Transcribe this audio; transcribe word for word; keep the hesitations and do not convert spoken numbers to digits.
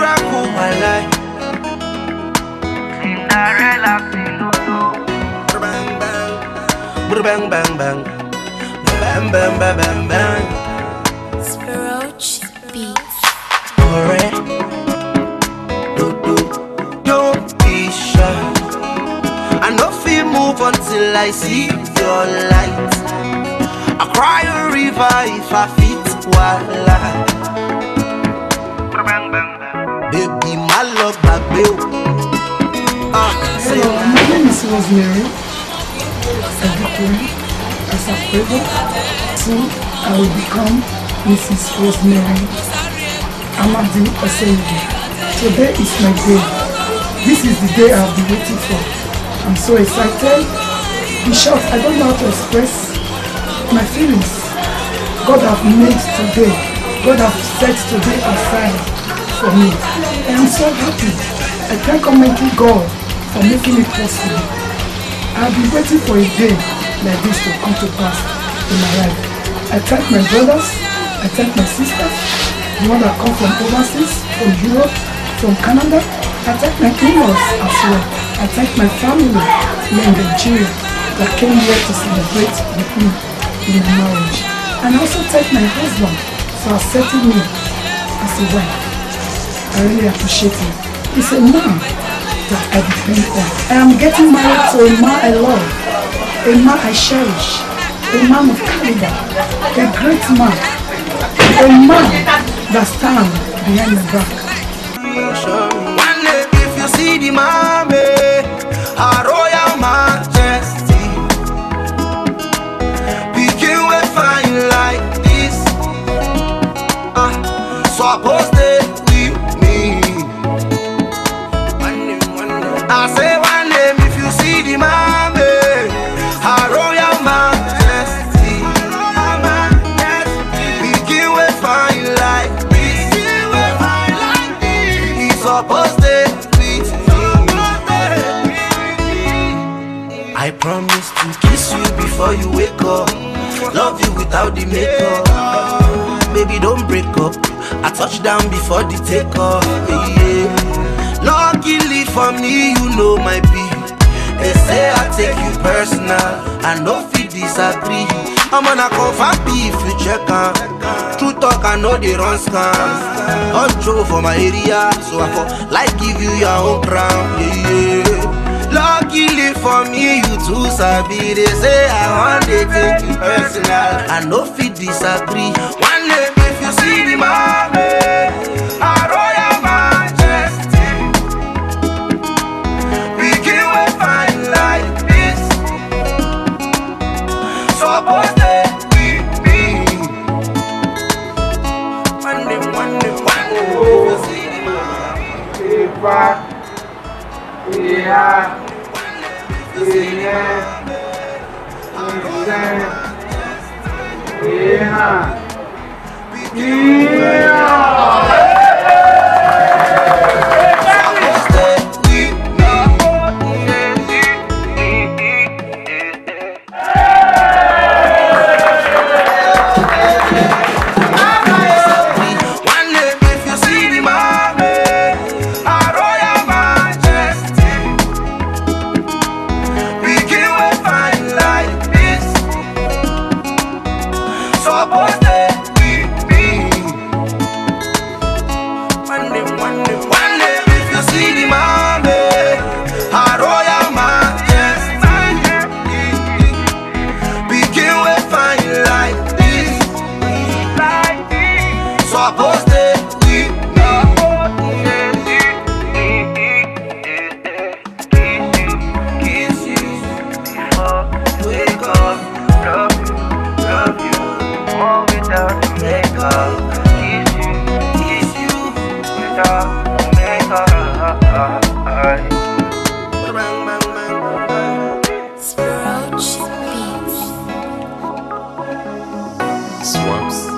miracle, I like. Cinderella, bang bang, bang bang bang, bang bang bang bang bang. Spiroach Beats. Alright, do do, don't be shy. I no feel move until I see your light. I cry a river if I fit wala. Baby, my love back bill. Ah, hello, my name is Rosemary. As a prayer, soon I will become Missus Rosemary Amadi Oseyibi. Today is my day. This is the day I've been waiting for. I'm so excited. In short, I don't know how to express my feelings. God have made today. God have set today aside for me. I am so happy. I thank Almighty God for making it possible. I have been waiting for a day like this to come to pass in my life. I thank my brothers, I thank my sisters, the one that come from overseas, from Europe, from Canada. I thank my in-laws as well. I thank my family here in Nigeria that came here to celebrate with me in my marriage. And I also thank my husband for accepting me as a wife. I really appreciate him. He's a man that I depend on. I am getting married to a man I love, a man I cherish, a man of caliber, a great man, a man that stands behind my back. One day if you see the mommy, her royal majesty, begin with fine like this. Ah, so I posted with me. I say one name if you see the mommy, her royal majesty, begin with fine like this. He's supposed to with me. I promise to kiss you before you wake up, love you without the makeup. Baby, don't break up. I touch down before the takeoff. Yeah, yeah. Luckily for me, you know my beat. They say I take you personal, I no fit disagree. I'm gonna confirm if you check on. True talk, I know they run scams. Control for my area, so I for like give you your own crown. Yeah, yeah. Luckily for me, you too sabi. They say I want to take you personal, I no fit disagree. One day if you see the mommy, a royal majesty, begin with fine like this. Supposed to be me. One day, one day, one day if you see the mommy, yeah, yeah, yeah, yeah. Spiroach Beats. Swamps.